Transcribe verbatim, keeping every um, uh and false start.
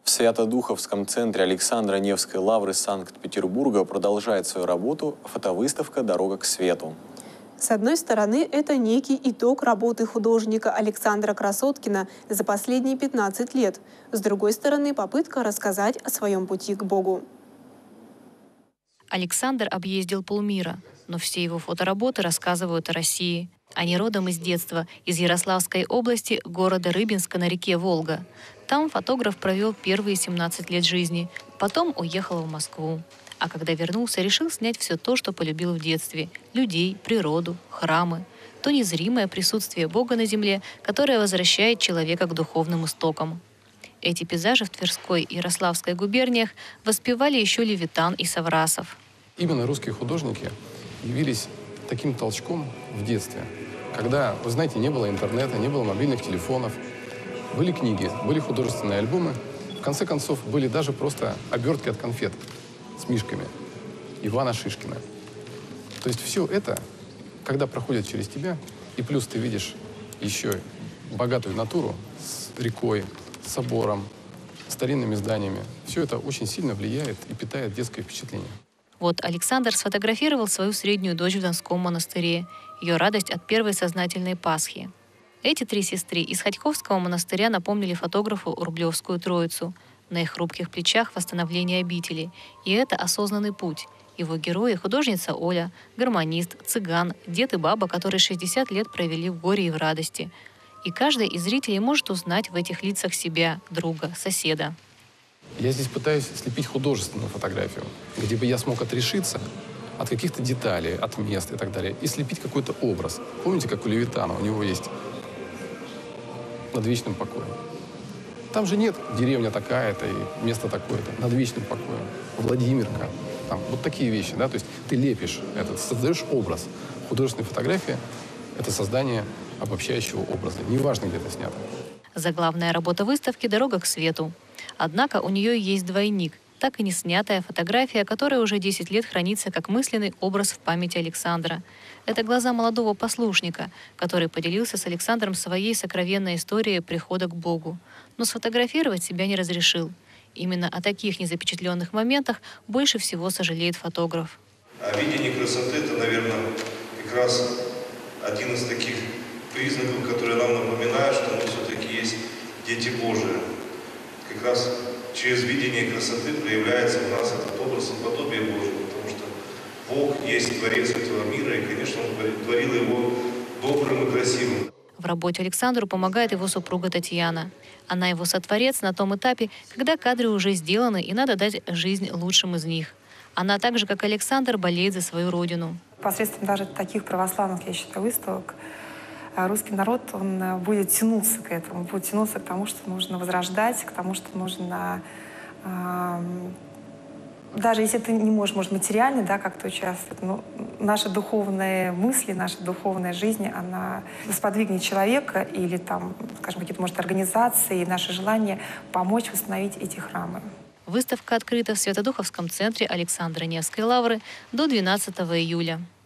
В Свято-Духовском центре Александра Невской лавры Санкт-Петербурга продолжает свою работу фотовыставка «Дорога к свету». С одной стороны, это некий итог работы художника Александра Красоткина за последние пятнадцать лет. С другой стороны, попытка рассказать о своем пути к Богу. Александр объездил полмира, но все его фотоработы рассказывают о России. Они родом из детства, из Ярославской области, города Рыбинска на реке Волга. Там фотограф провел первые семнадцать лет жизни, потом уехал в Москву. А когда вернулся, решил снять все то, что полюбил в детстве – людей, природу, храмы, то незримое присутствие Бога на земле, которое возвращает человека к духовным истокам. Эти пейзажи в Тверской и Ярославской губерниях воспевали еще Левитан и Саврасов. Именно русские художники явились таким толчком в детстве, когда, вы знаете, не было интернета, не было мобильных телефонов, были книги, были художественные альбомы, в конце концов, были даже просто обертки от конфет с мишками Ивана Шишкина. То есть все это, когда проходит через тебя, и плюс ты видишь еще богатую натуру с рекой, с собором, старинными зданиями, все это очень сильно влияет и питает детское впечатление. Вот Александр сфотографировал свою среднюю дочь в Донском монастыре, ее радость от первой сознательной Пасхи. Эти три сестры из Ходьковского монастыря напомнили фотографу Рублевскую Троицу. На их хрупких плечах восстановление обители. И это осознанный путь. Его герои – художница Оля, гармонист, цыган, дед и баба, которые шестьдесят лет провели в горе и в радости. И каждый из зрителей может узнать в этих лицах себя, друга, соседа. Я здесь пытаюсь слепить художественную фотографию, где бы я смог отрешиться от каких-то деталей, от мест и так далее, и слепить какой-то образ. Помните, как у Левитана, у него есть «Над вечным покоем». Там же нет деревня такая-то и место такое-то, над вечным покоем, Владимирка. Там вот такие вещи, да, то есть ты лепишь этот, создаешь образ. Художественная фотография – это создание обобщающего образа, неважно, где это снято. Заглавная работа выставки «Дорога к свету». Однако у нее есть двойник, так и не снятая фотография, которая уже десять лет хранится как мысленный образ в памяти Александра. Это глаза молодого послушника, который поделился с Александром своей сокровенной историей прихода к Богу, но сфотографировать себя не разрешил. Именно о таких незапечатленных моментах больше всего сожалеет фотограф. А видение красоты – это, наверное, как раз один из таких признаков, которые нам напоминают, что мы все-таки есть дети Божии. Как раз через видение красоты проявляется у нас этот образ и подобие Божие, потому что Бог есть Творец этого мира, и, конечно, Он творил его добрым и красивым. В работе Александру помогает его супруга Татьяна. Она его сотворец на том этапе, когда кадры уже сделаны, и надо дать жизнь лучшим из них. Она так же, как Александр, болеет за свою родину. Посредством даже таких православных, я считаю, выставок, русский народ, он будет тянуться к этому, будет тянуться к тому, что нужно возрождать, к тому, что нужно... Э, даже если ты не можешь, может, материально, да, как-то участвовать, но наши духовные мысли, наша духовная жизнь, она сподвигнет человека или там, скажем, какие-то, может, организации, и наше желание помочь восстановить эти храмы. Выставка открыта в Свято-Духовском центре Александра Невской лавры до двенадцатого июля.